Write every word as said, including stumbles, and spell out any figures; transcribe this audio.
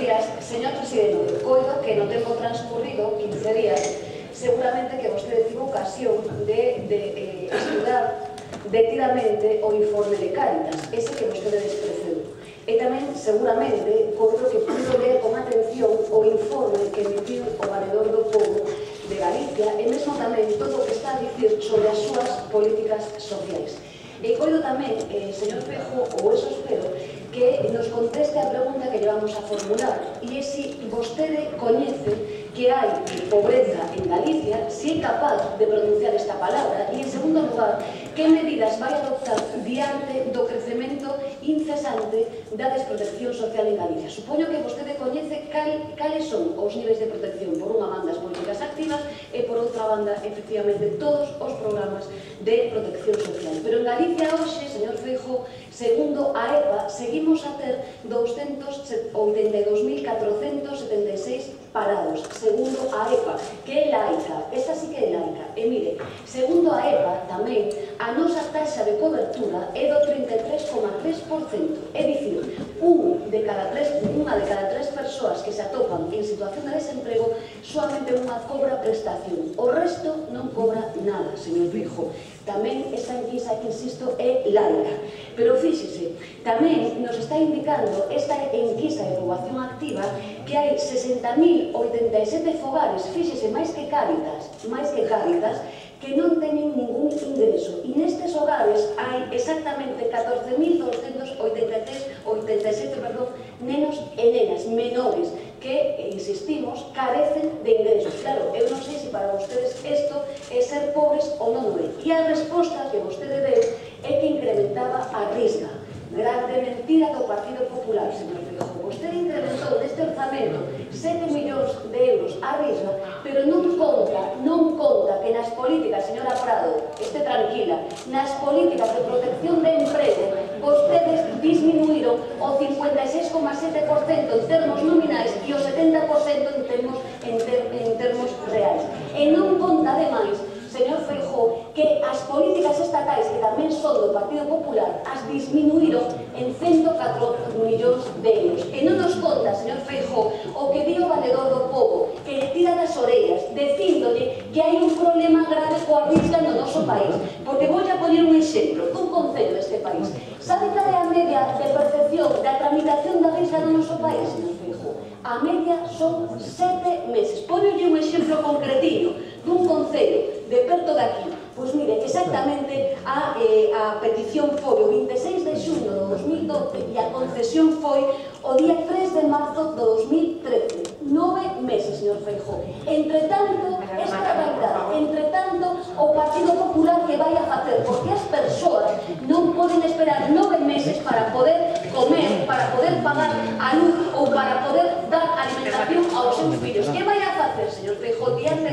días. Señor Presidente, coido que no tempo transcurrido, quince días, seguramente que vostede tivo ocasión de, de eh, estudar detidamente o informe de Cáritas, ese que vostede desprezou. E tamén, seguramente, coido que pudo ler con atención o informe que emitiu o Valedor do Pobo de Galicia e mesmo tamén todo o que está a dicir sobre as súas políticas sociais. E coido tamén, eh, señor Feijóo, ou eso espero, que nos conteste a pregunta que llevamos a formular, e é se vostede coñece que hai pobreza en Galicia, se é capaz de pronunciar esta palabra, e en segundo lugar, que medidas vai adoptar diante do crecemento incesante da desprotección social en Galicia. Supoño que vostede coñece cal, cales son os niveis de protección, por unha banda as políticas activas e por outra banda, efectivamente, todos os programas de protección social. Pero en Galicia hoxe, señor Feijóo, segundo a E P A, seguimos a ter douscentos oitenta e dous mil catrocentos setenta e seis parados, segundo a E P A, que é laica, esta sí que é laica. E mire, segundo a E P A, tamén, a nosa taxa de cobertura é do trinta e tres coma tres por cento. É dicir, un de cada tres, unha de cada tres persoas que se atopan en situación de desemprego solamente unha cobra prestación. O resto non cobra nada, señor Feijóo. Tamén esta enquisa, que insisto, é laica. Pero fíxese, tamén nos está indicando esta enquisa de poboación activa que hai sesenta mil oitenta e sete fogares, fíxese, máis que Cáritas, máis que Cáritas, que non teñen ningún ingreso. E nestes hogares hai exactamente catorce mil doscentos oitenta e sete nenos e nenas menores que, insistimos, carecen de ingresos. Claro, eu non sei se para vostedes isto é ser pobres ou non é. E a resposta que vostede deu é que incrementaba a risga. Grande mentira do Partido Popular, señor Feijóo. Vostede incrementou neste orzamento sete millóns de euros a risga, pero non conta, non conta que nas políticas, señora Prado, este tranquila, nas políticas de protección de emprego, vostedes disminuíron o cincuenta e seis coma sete por cento en termos nominais e o setenta por cento en termos, en ter, en termos reais. E non conta, ademais, señor Feijóo, que as políticas estatais que tamén son do Partido Popular as disminuíron en ciento catro millóns de euros. E non nos conta, señor Feijóo, o que di o Valedor do Pobo, que lle tira das orellas, dicíndolle que hai un problema grave coa risga no noso país. Porque vou a poñer un exemplo dun concello deste país. Sabe cal é a media de percepción da tramitación da risga no noso país, señor Feijóo? A media son sete meses. Póñolle un exemplo concretinho dun concello de perto de aquí. Pois mire, exactamente a, eh, a petición foi o vinte e seis de xuño do dos mil doce e a concesión foi o día tres de marzo do dos mil trece. Nove meses, señor Feijóo. Entre tanto, esta realidade, entre tanto, o Partido Popular que vai a facer, porque as persoas non poden esperar nove meses para poder comer, para poder pagar a luz ou para poder dar alimentación aos seus fillos. Que vai a facer, señor Feijóo, diante